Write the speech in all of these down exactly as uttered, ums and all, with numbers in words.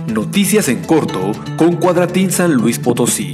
Noticias en corto con Cuadratín San Luis Potosí.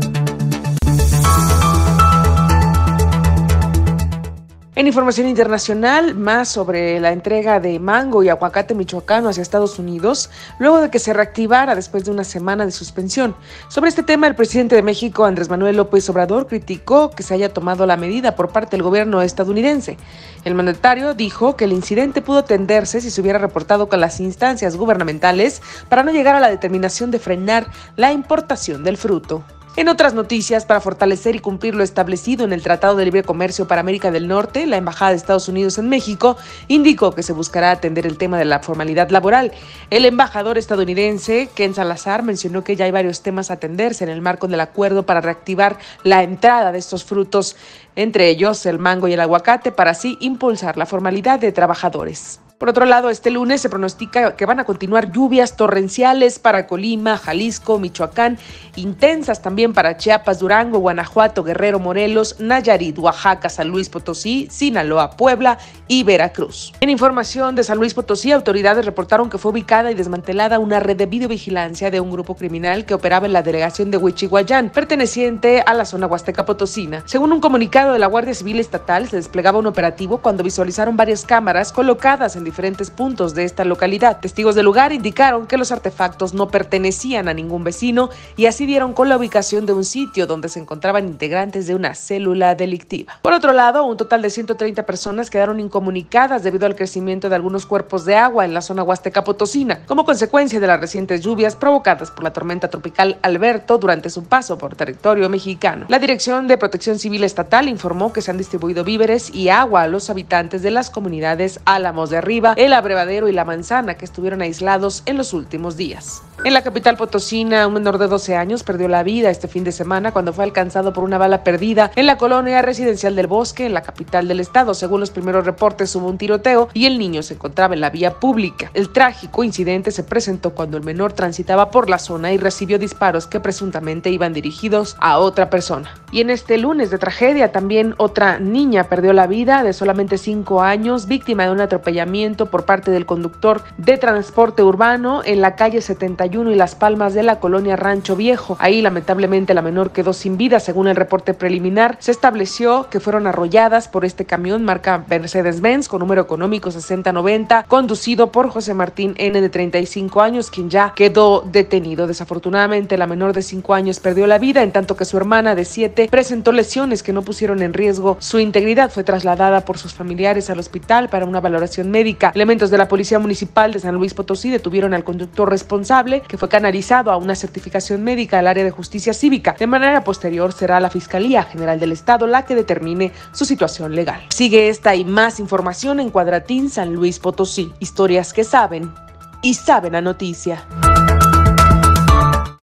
En información internacional, más sobre la entrega de mango y aguacate michoacano hacia Estados Unidos, luego de que se reactivara después de una semana de suspensión. Sobre este tema, el presidente de México, Andrés Manuel López Obrador, criticó que se haya tomado la medida por parte del gobierno estadounidense. El mandatario dijo que el incidente pudo atenderse si se hubiera reportado con las instancias gubernamentales para no llegar a la determinación de frenar la importación del fruto. En otras noticias, para fortalecer y cumplir lo establecido en el Tratado de Libre Comercio para América del Norte, la Embajada de Estados Unidos en México indicó que se buscará atender el tema de la formalidad laboral. El embajador estadounidense, Ken Salazar, mencionó que ya hay varios temas a atenderse en el marco del acuerdo para reactivar la entrada de estos frutos, entre ellos el mango y el aguacate, para así impulsar la formalidad de trabajadores. Por otro lado, este lunes se pronostica que van a continuar lluvias torrenciales para Colima, Jalisco, Michoacán, intensas también para Chiapas, Durango, Guanajuato, Guerrero, Morelos, Nayarit, Oaxaca, San Luis Potosí, Sinaloa, Puebla y Veracruz. En información de San Luis Potosí, autoridades reportaron que fue ubicada y desmantelada una red de videovigilancia de un grupo criminal que operaba en la delegación de Huichihuayán, perteneciente a la zona huasteca potosina. Según un comunicado de la Guardia Civil Estatal, se desplegaba un operativo cuando visualizaron varias cámaras colocadas en diferentes puntos de esta localidad. Testigos del lugar indicaron que los artefactos no pertenecían a ningún vecino y así dieron con la ubicación de un sitio donde se encontraban integrantes de una célula delictiva. Por otro lado, un total de ciento treinta personas quedaron incomunicadas debido al crecimiento de algunos cuerpos de agua en la zona huasteca potosina, como consecuencia de las recientes lluvias provocadas por la tormenta tropical Alberto durante su paso por territorio mexicano. La Dirección de Protección Civil Estatal informó que se han distribuido víveres y agua a los habitantes de las comunidades Álamos de Arriba, El Abrevadero y La Manzana, que estuvieron aislados en los últimos días. En la capital potosina, un menor de doce años perdió la vida este fin de semana cuando fue alcanzado por una bala perdida en la colonia residencial del Bosque, en la capital del estado. Según los primeros reportes, hubo un tiroteo y el niño se encontraba en la vía pública. El trágico incidente se presentó cuando el menor transitaba por la zona y recibió disparos que presuntamente iban dirigidos a otra persona. Y en este lunes de tragedia, también otra niña perdió la vida de solamente cinco años, víctima de un atropellamiento por parte del conductor de transporte urbano en la calle setenta y uno y Las Palmas de la colonia Rancho Viejo. Ahí lamentablemente la menor quedó sin vida. Según el reporte preliminar, se estableció que fueron arrolladas por este camión marca Mercedes-Benz con número económico sesenta noventa, conducido por José Martín N de treinta y cinco años, quien ya quedó detenido. Desafortunadamente la menor de cinco años perdió la vida, en tanto que su hermana de siete presentó lesiones que no pusieron en riesgo su integridad. Fue trasladada por sus familiares al hospital para una valoración médica. Elementos de la Policía Municipal de San Luis Potosí detuvieron al conductor responsable, que fue canalizado a una certificación médica al área de justicia cívica. De manera posterior será la Fiscalía General del Estado la que determine su situación legal. Sigue esta y más información en Cuadratín San Luis Potosí. Historias que saben y saben a noticia.